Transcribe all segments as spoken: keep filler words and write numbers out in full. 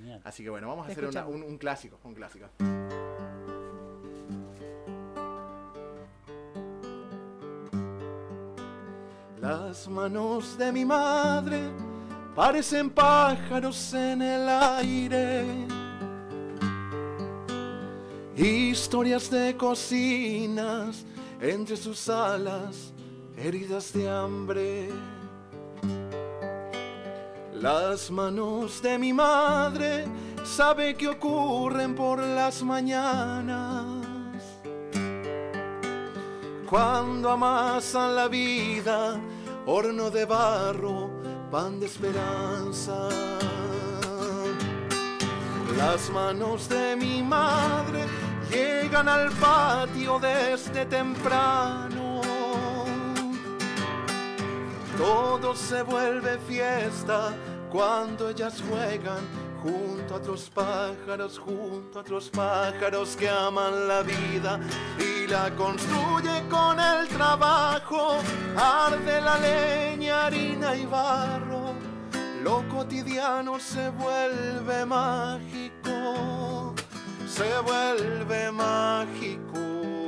Genial. Así que bueno, vamos a Te hacer una- escuchamos. un, un clásico, un clásico. Las manos de mi madre parecen pájaros en el aire, historias de cocinas entre sus alas, heridas de hambre. Las manos de mi madre sabe que ocurren por las mañanas, cuando amasan la vida, horno de barro, pan de esperanza. Las manos de mi madre llegan al patio desde temprano. Todo se vuelve fiesta cuando ellas juegan junto a otros pájaros, junto a otros pájaros que aman la vida y la construye con el trabajo. Arde la leña, harina y barro, lo cotidiano se vuelve mágico, se vuelve mágico.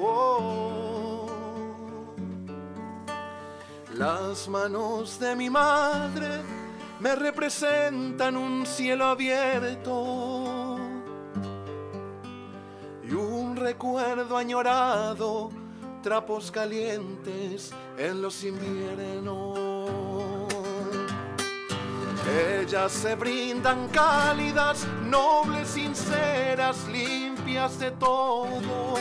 Las manos de mi madre me representan un cielo abierto y un recuerdo añorado, trapos calientes en los inviernos. Ellas se brindan cálidas, nobles, sinceras, limpias de todo.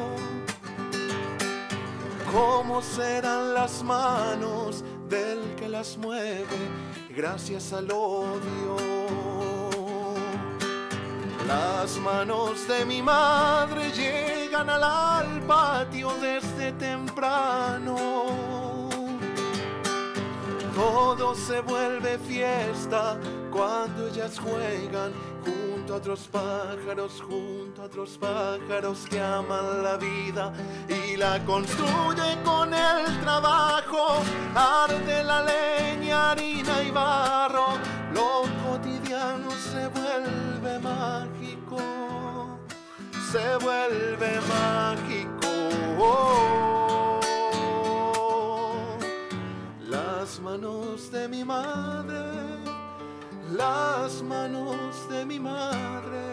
¿Cómo serán las manos del que las mueve gracias al odio? Las manos de mi madre llegan al, al patio desde temprano. Todo se vuelve fiesta cuando ellas juegan junto a otros pájaros, junto a otros pájaros que aman la vida y la construyen con el trabajo. Arde la leña, harina y barro, lo cotidiano se vuelve mágico, se vuelve mágico. Las manos de mi madre, las manos de mi madre.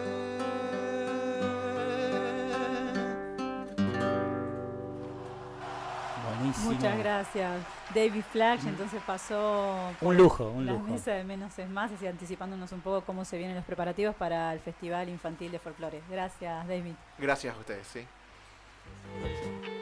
Buenísimo. Muchas gracias. David Flash, entonces pasó Un lujo, un la lujo. mesa de Menos es Más, así anticipándonos un poco cómo se vienen los preparativos para el Festival Infantil de Folclore. Gracias, David. Gracias a ustedes, sí.